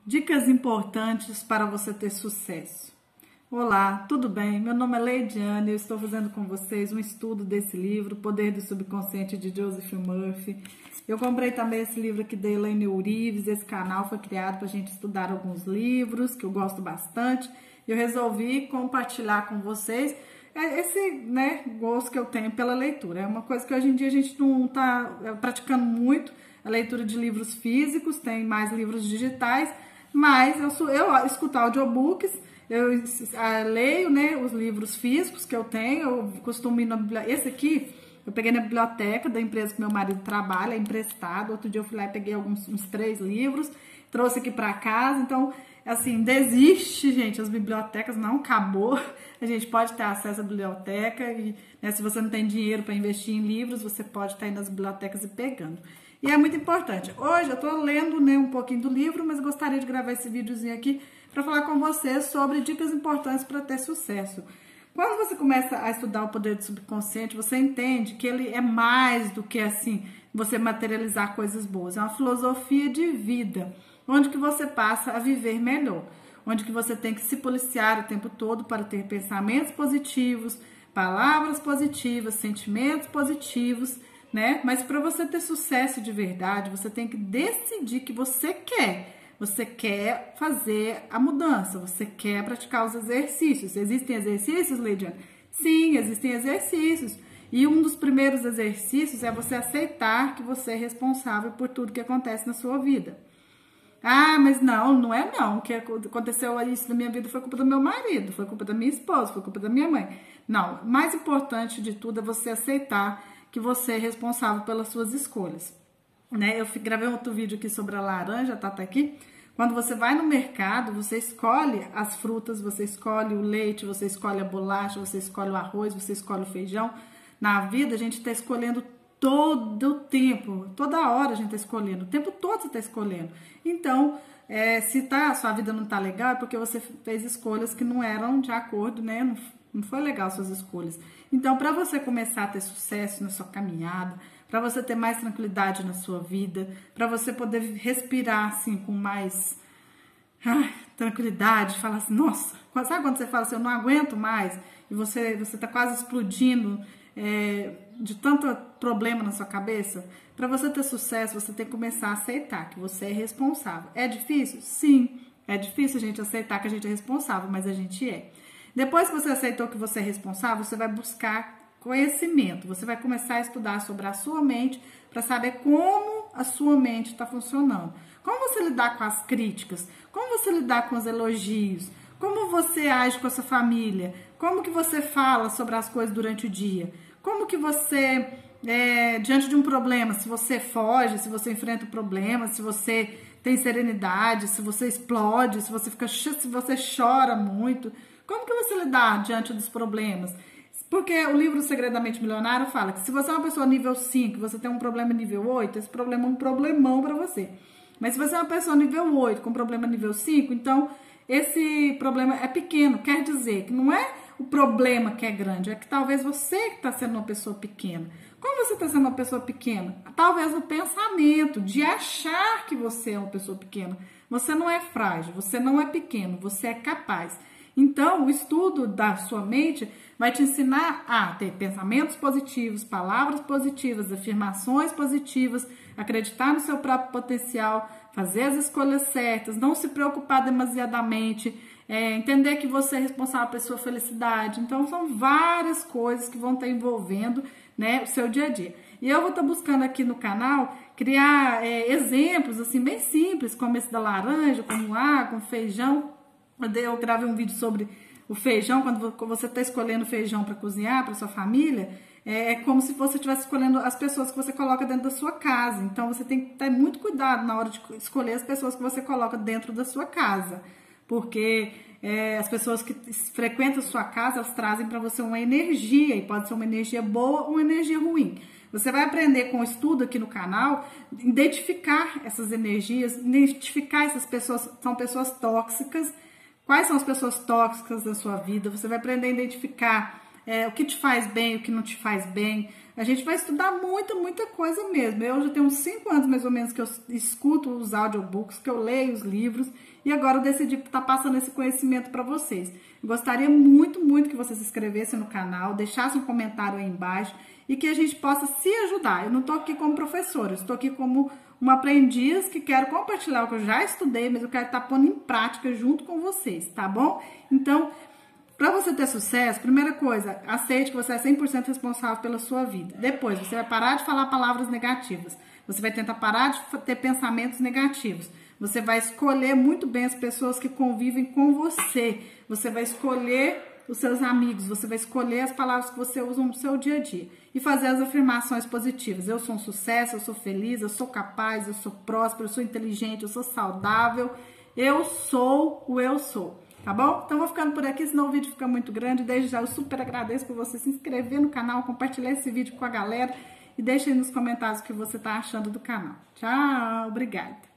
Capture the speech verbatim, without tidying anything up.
Dicas importantes para você ter sucesso. Olá, tudo bem? Meu nome é Leidiane e eu estou fazendo com vocês um estudo desse livro, Poder do Subconsciente, de Joseph Murphy. Eu comprei também esse livro aqui da Elaine Ourives. Esse canal foi criado para a gente estudar alguns livros que eu gosto bastante. Eu resolvi compartilhar com vocês esse né, gosto que eu tenho pela leitura. É uma coisa que hoje em dia a gente não está praticando muito, a leitura de livros físicos, tem mais livros digitais, mas eu, sou, eu escuto audiobooks, eu uh, leio né, os livros físicos que eu tenho, eu costumo ir na biblioteca. Esse aqui eu peguei na biblioteca da empresa que meu marido trabalha, é emprestado. Outro dia eu fui lá e peguei alguns, uns três livros, trouxe aqui para casa. Então, assim, desiste, gente, as bibliotecas, não acabou. A gente pode ter acesso à biblioteca e né, se você não tem dinheiro para investir em livros, você pode estar indo nas bibliotecas e pegando. E é muito importante. Hoje eu estou lendo né, um pouquinho do livro, mas eu gostaria de gravar esse videozinho aqui para falar com vocês sobre dicas importantes para ter sucesso. Quando você começa a estudar o poder do subconsciente, você entende que ele é mais do que assim, você materializar coisas boas. É uma filosofia de vida, onde que você passa a viver melhor, onde que você tem que se policiar o tempo todo para ter pensamentos positivos, palavras positivas, sentimentos positivos, né? Mas para você ter sucesso de verdade, você tem que decidir que você quer. Você quer fazer a mudança, você quer praticar os exercícios. Existem exercícios, Leidiane? Sim, existem exercícios. E um dos primeiros exercícios é você aceitar que você é responsável por tudo que acontece na sua vida. Ah, mas não, não é não. O que aconteceu isso na minha vida foi culpa do meu marido, foi culpa da minha esposa, foi culpa da minha mãe. Não, o mais importante de tudo é você aceitar que você é responsável pelas suas escolhas. Né? Eu gravei outro vídeo aqui sobre a laranja, tá, tá aqui. Quando você vai no mercado, você escolhe as frutas, você escolhe o leite, você escolhe a bolacha, você escolhe o arroz, você escolhe o feijão. Na vida, a gente está escolhendo todo o tempo, toda hora a gente está escolhendo, o tempo todo você está escolhendo. Então, é, se tá, a sua vida não tá legal, é porque você fez escolhas que não eram de acordo, né? Não, não foi legal suas escolhas. Então, para você começar a ter sucesso na sua caminhada, para você ter mais tranquilidade na sua vida, para você poder respirar assim com mais ai, tranquilidade, falar assim, nossa, sabe quando você fala assim, eu não aguento mais, e você você tá quase explodindo é, de tanto problema na sua cabeça? Para você ter sucesso, você tem que começar a aceitar que você é responsável. É difícil? Sim, é difícil a gente aceitar que a gente é responsável, mas a gente é. Depois que você aceitou que você é responsável, você vai buscar conhecimento. Você vai começar a estudar sobre a sua mente para saber como a sua mente está funcionando. Como você lidar com as críticas, como você lidar com os elogios, como você age com a sua família, como que você fala sobre as coisas durante o dia, como que você, é, diante de um problema, se você foge, se você enfrenta o problema, se você tem serenidade, se você explode, se você fica, se você chora muito, como que você lidar diante dos problemas? Porque o livro Segredamente Milionário fala que se você é uma pessoa nível cinco, você tem um problema nível oito, esse problema é um problemão para você. Mas se você é uma pessoa nível oito com problema nível cinco, então esse problema é pequeno. Quer dizer que não é o problema que é grande, é que talvez você que está sendo uma pessoa pequena. Como você está sendo uma pessoa pequena? Talvez o pensamento de achar que você é uma pessoa pequena. Você não é frágil, você não é pequeno, você é capaz. Então, o estudo da sua mente vai te ensinar a ter pensamentos positivos, palavras positivas, afirmações positivas, acreditar no seu próprio potencial, fazer as escolhas certas, não se preocupar demasiadamente, é, entender que você é responsável pela sua felicidade. Então, são várias coisas que vão estar envolvendo né, o seu dia a dia. E eu vou estar buscando aqui no canal criar é, exemplos assim bem simples, como esse da laranja, com ar, com feijão. Eu gravei um vídeo sobre o feijão, quando você está escolhendo feijão para cozinhar para sua família, é como se você estivesse escolhendo as pessoas que você coloca dentro da sua casa. Então, você tem que ter muito cuidado na hora de escolher as pessoas que você coloca dentro da sua casa. Porque é, as pessoas que frequentam a sua casa, elas trazem para você uma energia, e pode ser uma energia boa ou uma energia ruim. Você vai aprender com o estudo aqui no canal, identificar essas energias, identificar essas pessoas, são pessoas tóxicas. Quais são as pessoas tóxicas da sua vida? Você vai aprender a identificar é, o que te faz bem, o que não te faz bem. A gente vai estudar muita, muita coisa mesmo. Eu já tenho uns cinco anos mais ou menos que eu escuto os audiobooks, que eu leio os livros, e agora eu decidi estar passando esse conhecimento para vocês. Eu gostaria muito, muito que vocês se inscrevessem no canal, deixassem um comentário aí embaixo e que a gente possa se ajudar. Eu não estou aqui como professora, eu estou aqui como uma aprendiz que quero compartilhar o que eu já estudei, mas eu quero estar pondo em prática junto com vocês, tá bom? Então, para você ter sucesso, primeira coisa, aceite que você é cem por cento responsável pela sua vida. Depois, você vai parar de falar palavras negativas. Você vai tentar parar de ter pensamentos negativos. Você vai escolher muito bem as pessoas que convivem com você. Você vai escolher os seus amigos. Você vai escolher as palavras que você usa no seu dia a dia. E fazer as afirmações positivas. Eu sou um sucesso, eu sou feliz, eu sou capaz, eu sou próspero, eu sou inteligente, eu sou saudável. Eu sou o eu sou. Tá bom? Então, vou ficando por aqui, senão o vídeo fica muito grande. Desde já, eu super agradeço por você se inscrever no canal, compartilhar esse vídeo com a galera e deixa aí nos comentários o que você tá achando do canal. Tchau, obrigada!